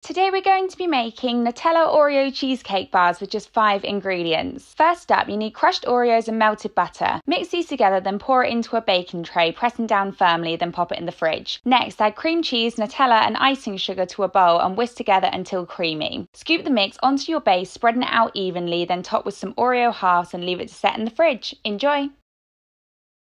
Today we're going to be making Nutella Oreo cheesecake bars with just 5 ingredients. First up, you need crushed Oreos and melted butter. Mix these together, then pour it into a baking tray, pressing down firmly, then pop it in the fridge. Next, add cream cheese, Nutella and icing sugar to a bowl and whisk together until creamy. Scoop the mix onto your base, spreading it out evenly, then top with some Oreo halves and leave it to set in the fridge. Enjoy!